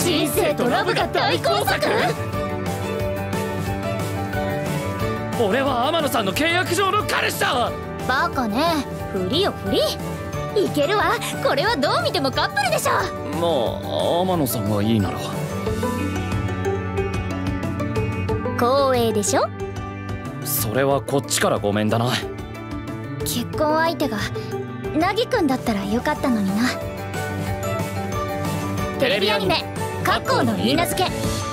人生とラブが大交錯。 俺は天野さんの契約上の彼氏だ。 バカね、フリよフリ。いけるわ、これはどう見てもカップルでしょ。 まあ天野さんがいいなら。 光栄でしょ。 それはこっちからごめんだな。 結婚相手が凪くんだったらよかったのにな。テレビアニメ「カッコウの許嫁」。